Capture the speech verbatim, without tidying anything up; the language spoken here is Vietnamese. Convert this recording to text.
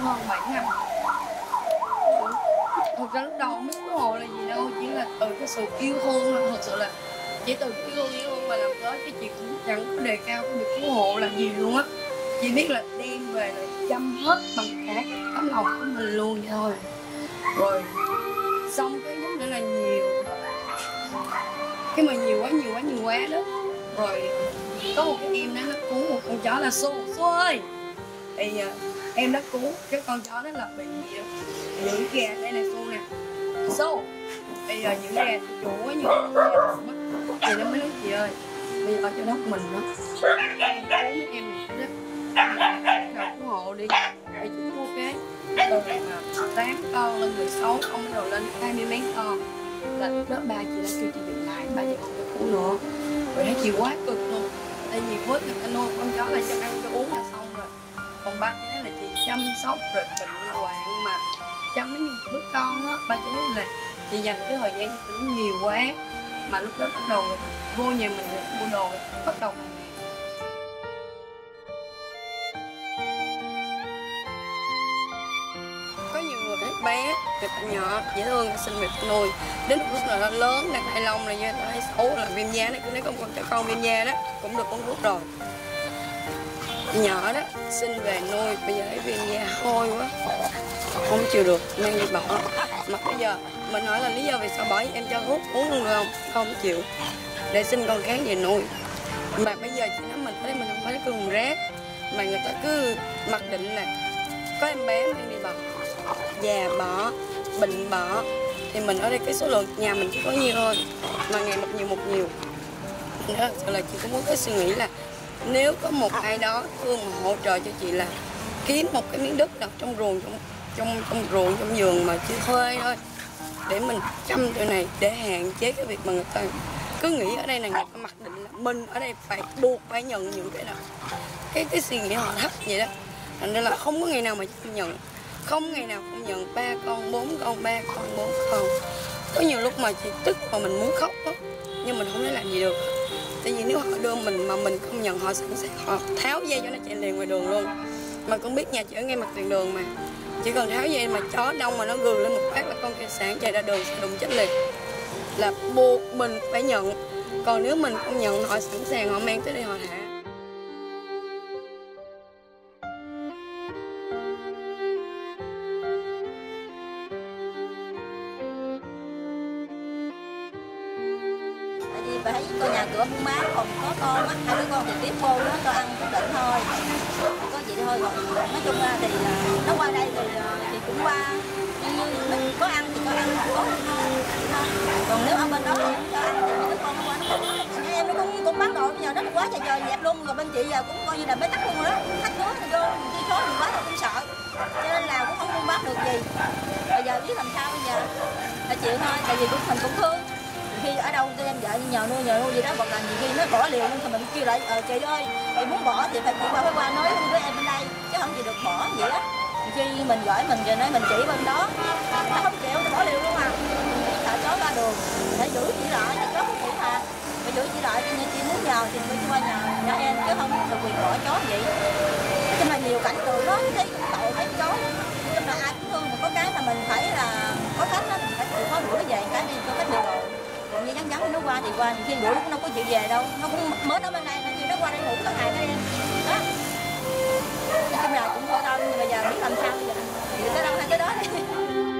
hơn bảy năm. Thật ra lúc đầu không biết cứu hộ là gì đâu, chỉ là từ cái sự yêu thương thôi. Thật sự là chỉ từ yêu thương yêu thương mà làm tới, cái chị cũng chẳng có đề cao cái việc cứu hộ là gì luôn á. Chỉ biết là đem về là chăm hết bằng cả tấm lòng của mình luôn vậy thôi. Rồi xong cái giống như là nhiều, cái mà nhiều quá nhiều quá nhiều quá đó. Rồi có một cái em đó nó cứu một con chó là Su. Su ơi, thì uh, em đã cứu cái con chó đó là bị những gà. Đây này Su nè. Su, bây giờ những gà chủ quá nhiều gà mất thì nó mới nói chị ơi, bây giờ ở chỗ đất mình đó, em cứu mấy em này đó, đầu cứu hộ đi để chúng mua cái từ mà tám con lên mười sáu con bắt đầu lên hai mươi mấy con là lúc đó ba chị đã kêu chị dừng lại, ba chị không cho cứu nữa. Rồi thấy chị quá cực luôn, tại vì với người ta nuôi con chó là cho ăn cho uống là xong rồi, còn ba chị nói là chị chăm sóc rồi bệnh hoạn mà chăm mấy những đứa con á. Ba chị nói là chị dành cái thời gian cho tụi nó nhiều quá, mà lúc đó bắt đầu vô nhà mình mua đồ bắt đầu có nhiều người thấy bé người ta nhỏ dễ thương sinh việc nuôi, đến lúc là nó lớn đang hai lông là như ta thấy xấu là viêm da đấy, cứ nói con con cho con viêm da đó cũng được uống thuốc rồi. Nhỏ đó sinh về nuôi bây giờ thấy viêm da hôi quá không chịu được mang đi bỏ. Mà bây giờ mình hỏi là lý do vì sao bỏ, em cho thuốc uống luôn được không? Không chịu, để sinh con khác về nuôi. Mà bây giờ chị nói mình ở đây mình không phải cứ hùng rác, mà người ta cứ mặc định là có em bé mang đi bỏ, già bỏ, bệnh bỏ, thì mình ở đây cái số lượng nhà mình chỉ có nhiêu thôi, mà ngày một nhiều một nhiều. Đó là chị cũng muốn cái suy nghĩ là nếu có một ai đó thương mà hỗ trợ cho chị là kiếm một cái miếng đất nào trong ruộng, trong trong trong ruộng trong vườn mà chị thuê thôi, để mình chăm chỗ này để hạn chế cái việc mà người ta cứ nghĩ ở đây là người ta mặc định là mình ở đây phải buộc phải nhận những cái đó, cái cái suy nghĩ họ thấp vậy đó. Thành ra là không có ngày nào mà chị nhận, không ngày nào không nhận ba con bốn con ba con bốn con. Có nhiều lúc mà chị tức mà mình muốn khóc đó, nhưng mình không thể làm gì được. Tại vì nếu họ đưa mình mà mình không nhận, họ sẵn sàng họ tháo dây cho nó chạy liền ngoài đường luôn. Mà con biết nhà chị ở ngay mặt tiền đường mà, chỉ cần tháo dây mà chó đông mà nó gừ lên một phát là con kia sáng chạy ra đường sẽ đụng chết liền, là buộc mình phải nhận. Còn nếu mình không nhận, họ sẵn sàng họ mang tới đây họ thả. Bà thấy con nhà cửa buôn bán còn có con á, hai đứa con thì tiếp vô nó cho ăn cũng định thôi, có gì thôi. Còn nói chung ra thì nó qua đây thì thì cũng qua, nhưng nó có ăn thì có ăn, không có thì thôi. Còn nếu ở bên đó thì không cho ăn thì mấy đứa con nó qua nó cũng em nó cũng cũng bán đồ bây giờ nó quá trời trời dẹp luôn. Rồi bên chị giờ cũng coi như là bế tắc luôn rồi đó, khách nữa thì vô đi số mình quá tôi cũng sợ, cho nên là cũng không buôn bán được gì. Bây giờ biết làm sao bây giờ là chịu thôi, tại vì cũng mình cũng thương. Khi ở đâu tôi em vợ nhờ nuôi nhờ nuôi gì đó, hoặc là nhiều khi nó bỏ liều luôn thì mình kêu lại ờ chị ơi chị muốn bỏ thì phải chị qua phải qua nói với em bên đây chứ không chị được bỏ vậy á. Khi mình gửi mình rồi nói mình chỉ bên đó nó không chịu nó bỏ liều luôn à, thả chó ra đường phải giữ chỉ lại thì chó không chịu thà, phải giữ chỉ lại cho nên chị muốn nhờ thì phải qua nhờ nhà em chứ không được quyền bỏ chó vậy. Cho nên nhiều cảnh tượng đó thấy cũng tội mấy chó, cho nên ai cũng thương, mà có cái là mình phải là có khách đó mình phải chịu khó đuổi nó về cái đi cho khách điều rồi. Còn như vắng vắng nó qua thì qua, khi đuổi nó đâu có chịu về đâu, nó cũng mới ở bên đây nó như nó qua đây ngủ cả ngày đó em đó. Nói chung là cũng khổ đau, nhưng mà bây giờ biết làm sao bây giờ thì tới đâu hay tới đó đi.